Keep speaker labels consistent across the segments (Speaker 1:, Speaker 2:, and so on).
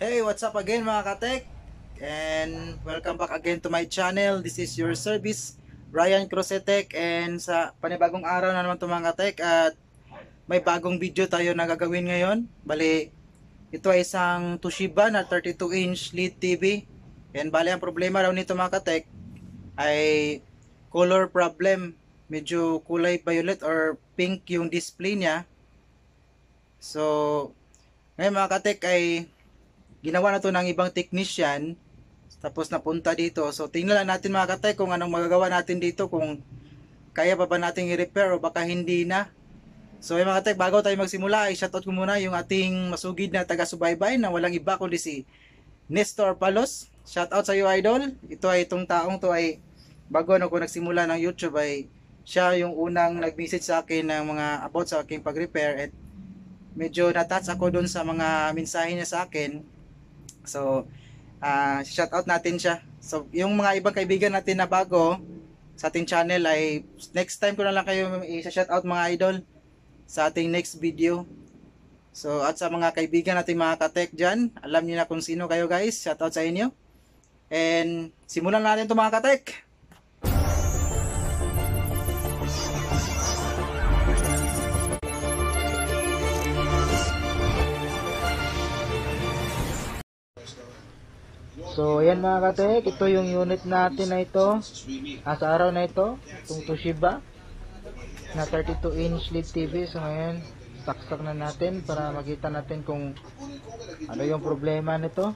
Speaker 1: Hey, what's up again mga katek? And welcome back again to my channel. This is your service, Ryan Cruzetech. And sa panibagong araw na naman ito mga katek. At may bagong video tayo na gagawin ngayon. Bali, ito ay isang Toshiba na 32-inch LED TV. And bali, ang problema raw nito mga katek ay color problem. Medyo kulay violet or pink yung display niya. So, ngayon mga katek ay ginawa na to ng ibang technician, tapos napunta dito. So tingnan lang natin mga katay kung anong magagawa natin dito, kung kaya pa ba natin i-repair o baka hindi na. So mga katay, bago tayo magsimula ay shoutout ko muna yung ating masugid na taga-subaybay na walang iba kundi si Nestor Palos. Shoutout sa iyo idol. Itong taong to ay bago ako nagsimula ng YouTube ay siya yung unang nag-message sa akin ng mga about sa aking pag-repair, at medyo na-touch ako dun sa mga mensahe niya sa akin. So, shout out natin siya. So, yung mga ibang kaibigan natin na bago sa ating channel ay next time ko na lang kayo i-shout out mga idol sa ating next video. So, at sa mga kaibigan natin mga katek dyan, alam niyo na kung sino kayo guys. Shout out sa inyo. And simulan natin ito mga katek. So ayan mga katek, ito yung unit natin na ito sa araw na ito, itong Toshiba na 32-inch LED TV. So ngayon, saksak na natin para makita natin kung ano yung problema nito.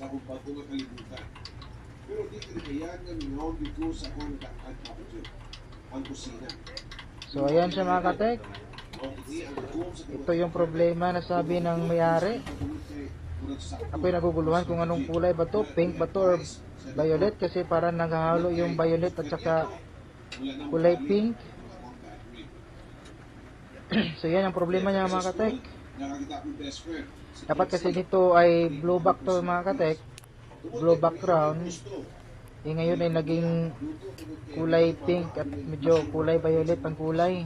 Speaker 1: So ayan siya mga katek, ito yung problema na sabi ng may-ari. Ako'y naguguluhan kung anong kulay ba to, pink ba to or violet, kasi parang naghahalo yung violet at saka kulay pink. So yan ang problema niya mga katek. Dapat kasi dito ay blue back to mga katek, blue background. Ngayon ay naging kulay pink at medyo kulay violet ang kulay.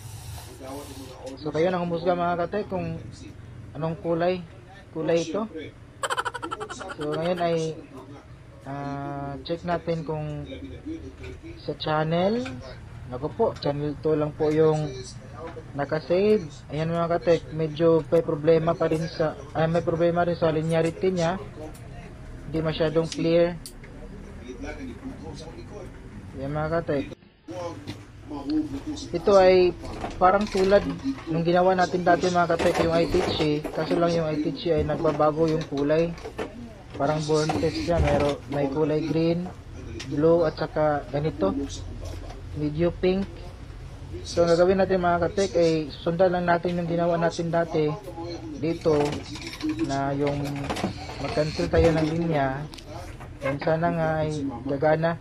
Speaker 1: So kayo nang humusga mga katek kung anong kulay ito. So ngayon ay check natin kung sa channel. Naku po, channel 2 lang po yung nakasave. Ayan mga katek, medyo may problema pa rin sa may problema rin sa linearity niya. Hindi masyadong clear. Ayan mga katek, ito ay parang tulad nung ginawa natin dati mga katek, yung iTeachy, kaso lang yung iTeachy ay nagbabago yung kulay. Parang born test siya, may kulay green, blue at saka ganito, medyo pink. So ang gagawin natin mga katek ay sundan lang natin yung ginawa natin dati dito, na yung mag-cancel tayo ng linya, and sana nga ay gagana.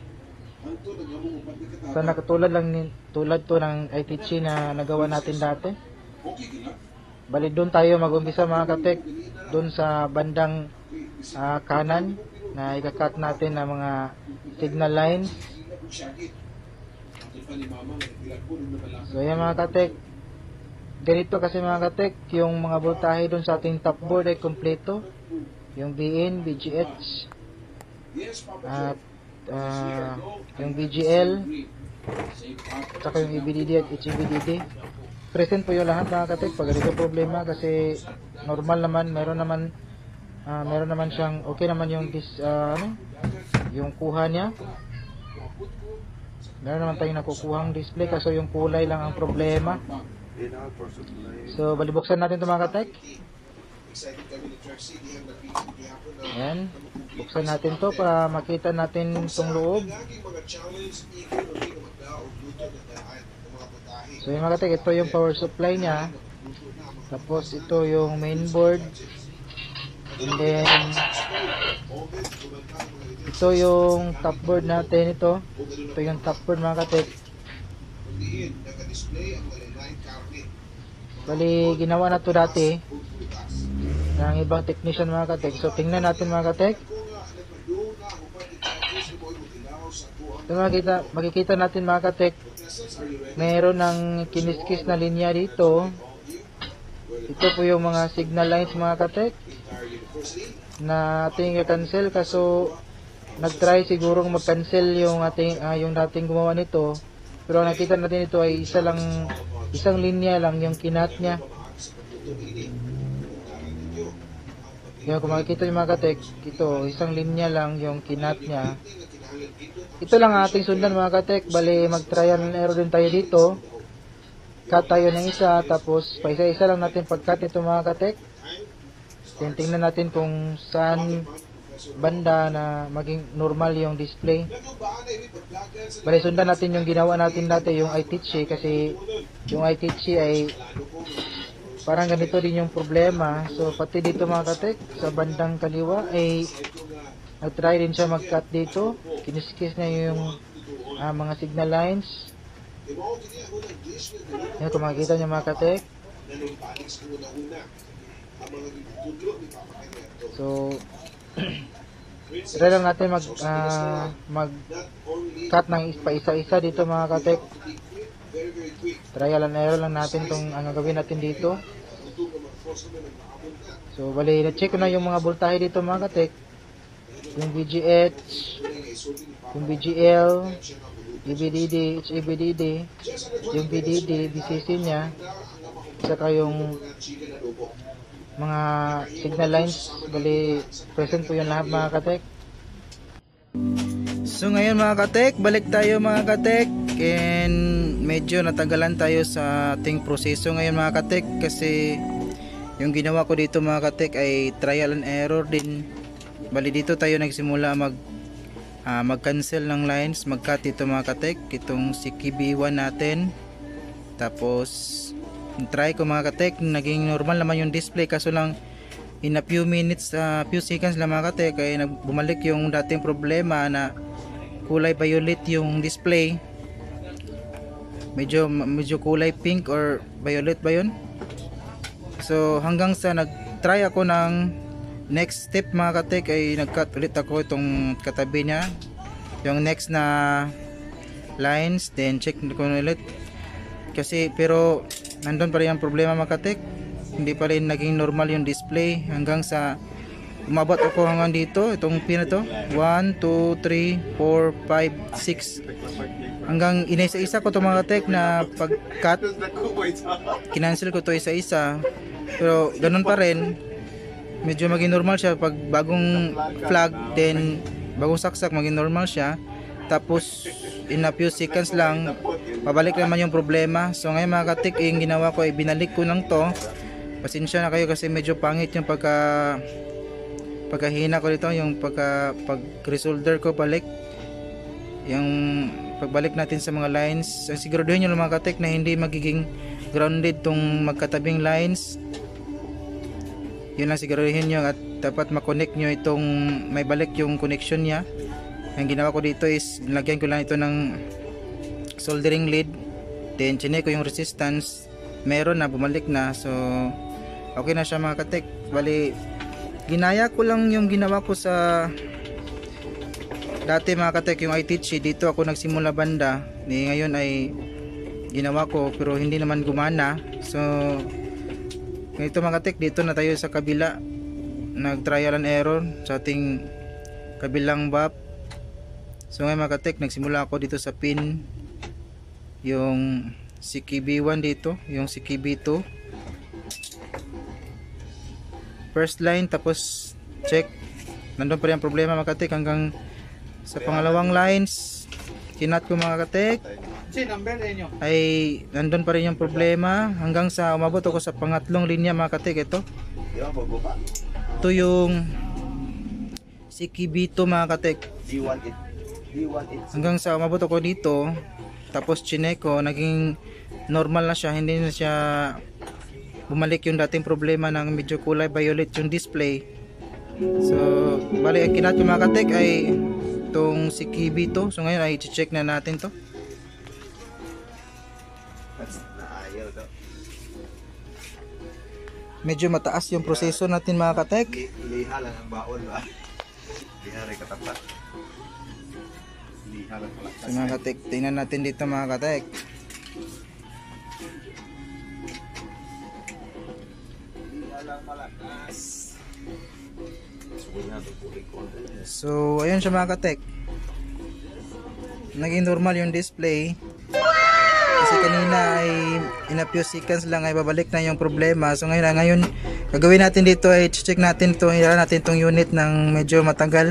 Speaker 1: Sana katulad tulad to ng iTeachy na nagawa natin dati. Bali doon tayo mag-umpisa mga katek, doon sa bandang kanan na ikakat natin ng mga signal lines. So yan mga katek, ganito kasi mga katek, yung mga voltahe doon sa ating top board ay kompleto, yung BN, BGH at yung BGL at saka yung EBDD at HEBDD present po yung lahat mga katek. Pag ganito problema, kasi normal naman, meron naman siyang okay naman yung yung kuha niya, meron naman tayong nakukuhang display, kaso yung kulay lang ang problema. So balibuksan natin ito mga katek. Ayan, buksan natin to para makita natin itong loob. So yung mga katek, ito yung power supply nya, tapos ito yung main board, and then ito yung top board natin. Ito yung top board mga katek. Bali ginawa na to dati ng ibang technician mga katek. So tingnan natin mga katek. So makikita natin mga katek, meron ng kiniskis na linya dito. Ito po yung mga signal lines mga katek na ating i-cancel, kaso nag-try sigurong mag-cancel yung ating yung dating gumawa nito, pero nakita natin ito ay isang linya lang yung kinat niya. Kaya kung makikita yung mga katek, ito isang linya lang yung kinat niya. Ito lang ang ating sundan mga katek. Bali mag-trial and error din tayo dito. Cut tayo ng isa, tapos pa isa-isa lang natin pag-cut ito mga katek. Tingnan natin kung saan banda na maging normal yung display. Bali sundan natin yung ginawa natin dati, yung iTeachy, kasi yung iTeachy ay parang ganito din yung problema. So pati dito mga katek, sa bandang kaliwa ay nag-try din siya mag-cut dito. Kiniskis niya yung mga signal lines. Yan, kung makikita niyo mga katek. So try lang natin mag-cut ng isa-isa dito mga katek. Trial and error lang natin itong ang gagawin natin dito. So bali na-check ko na yung mga voltahe dito mga katek. Yung VGH, yung VGL, EBDD, HEBDD, yung VDD, VCC nya, saka yung mga signal lines. Bali present po yung lahat mga katek. So ngayon mga katek, balik tayo mga katek, and medyo natagalan tayo sa ating proseso ngayon mga katek, kasi yung ginawa ko dito mga katek ay trial and error din. Bali dito tayo nagsimula mag-cancel ng lines, mag-cut ito mga katek, itong CKB1 natin. Tapos try ko mga katek, naging normal naman yung display, kaso lang in a few minutes, few seconds lang mga katek ay bumalik yung dating problema na kulay violet yung display. Medyo kulay pink or violet ba yun? So hanggang sa nag-try ako ng next step mga katek, ay nag-cut ulit ako itong katabi niya, yung next na lines, then check ko ulit. Kasi pero nandun pa rin ang problema mga katek, hindi pa rin naging normal yung display hanggang sa umabot ako hanggang dito, itong pin na to, 1, 2, 3, 4, 5, 6, hanggang inisa-isa ko to mga katek na pag-cut, kinancel ko to isa-isa, pero ganun pa rin, medyo maging normal siya pag bagong flag, then bagong saksak maging normal siya, tapos in a few seconds lang pabalik naman yung problema. So ngayon mga katik, yung ginawa ko ay binalik ko lang to. Pasensya na kayo kasi medyo pangit yung pagkahina ko dito, yung pag-resolder ko balik, yung pagbalik natin sa mga lines. Siguraduhin nyo mga katik na hindi magiging grounded tong magkatabing lines. Yun lang siguraduhin nyo, at dapat makonect nyo itong may balik yung connection nya. Ang ginawa ko dito is nilagyan ko lang ito ng soldering lead, then chinek ko yung resistance, meron na, bumalik na. So okay na siya mga katek. Bali ginaya ko lang yung ginawa ko sa dati mga katek, yung iTeachy. Dito ako nagsimula banda, ngayon ay ginawa ko pero hindi naman gumana. So ganito mga katek, dito na tayo sa kabila, nag trial and error sa ating kabilang BAP. So ngayon mga katek, nagsimula ako dito sa pin yung CKB1 dito, yung CKB2 first line, tapos check, nandun pa rin ang problema mga katek hanggang sa pangalawang lines. Kinat ko mga katek, ay nandun pa rin yung problema hanggang sa umabot ako sa pangatlong linya mga katek. Ito yung CKB2 mga katek, hanggang sa umabot ako dito, tapos chinek ko, naging normal na siya, hindi na siya bumalik yung dating problema ng medyo kulay violet yung display. So bali ang kinat ko mga katek ay itong CKB2. So ngayon ay i-check na natin to. Medyo mataas yung proseso natin mga katek.
Speaker 2: Liha lang ang baon ba? Liha rin katapa. Liha lang pala.
Speaker 1: So mga katek, tingnan natin dito mga katek. So ayun siya mga katek, naging normal yung display kasi kanina ay in a few seconds lang ay babalik na yung problema. So ngayon gagawin natin dito ay check natin ito, hira natin itong unit ng medyo matagal.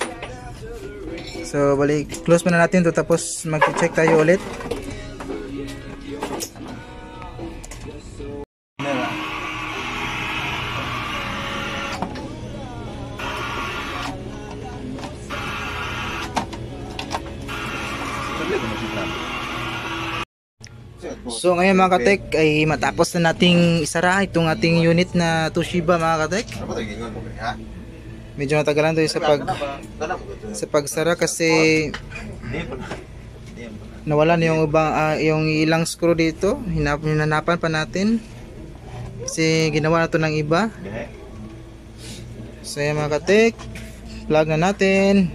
Speaker 1: So balik, close muna natin ito tapos mag-check tayo ulit. So ngayon mga katek ay matapos na nating isara itong ating unit na Toshiba mga katek. Medyo natagalan to sa pagsara kasi nawala na yung ibang yung ilang screw dito. Hinanapan pa natin kasi ginawa na to ng iba. So yan mga katek, plug na natin.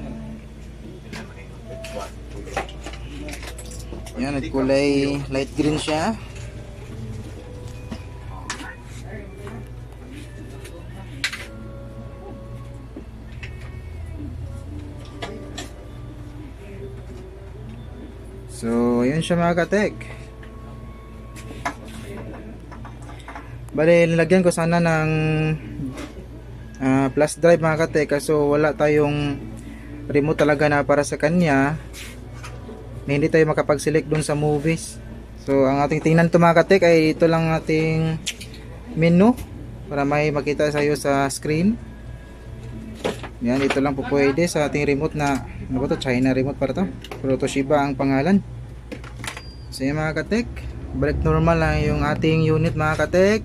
Speaker 1: Yan, kulay light green siya. So, ayun siya mga katek. Bale, nilagyan ko sana ng flash drive mga katek. So, wala tayong remote talaga na para sa kanya. Na hindi tayo makapag-select dun sa movies. So ang ating tingnan to mga katek ay ito lang ating menu para may makita sa'yo sa screen. Yan, ito lang po pwede sa ating remote na ano ba to? China remote para to, pero Toshiba ang pangalan. So yan mga katek, balik normal lang yung ating unit mga katek.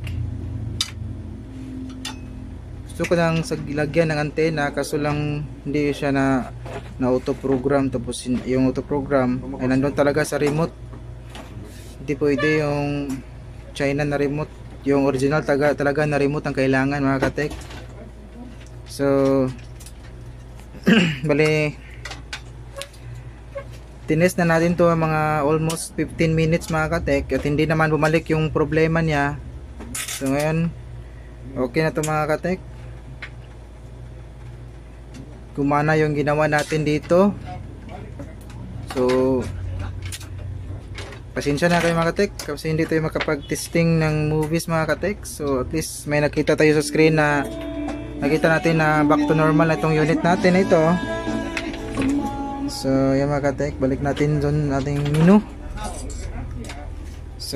Speaker 1: Gusto ko lang lagyan ng antena kaso lang hindi siya na auto program, tapos yung auto program ay nandun talaga sa remote. Hindi pwede yung China na remote, yung original talaga na remote ang kailangan mga katek. So bali tinest na natin to mga almost 15 minutes mga katek at hindi naman bumalik yung problema niya. So ngayon okay na to mga katek, gumana yung ginawa natin dito. So pasensya na kayo mga katek kasi hindi tayo makapag-testing ng movies mga katek. So at least may nakita tayo sa screen na nakita natin na back to normal na itong unit natin na ito. So yan mga katek, balik natin doon ating menu. So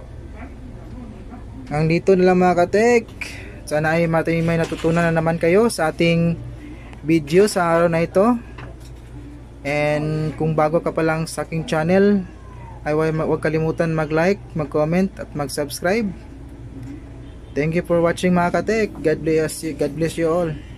Speaker 1: ang dito na lang mga katek, sana ay may natutunan na naman kayo sa ating video sa araw na ito. And kung bago ka pa lang sa aking channel ay huwag kalimutan mag-like, mag-comment at mag-subscribe. Thank you for watching mga katek. God bless you all.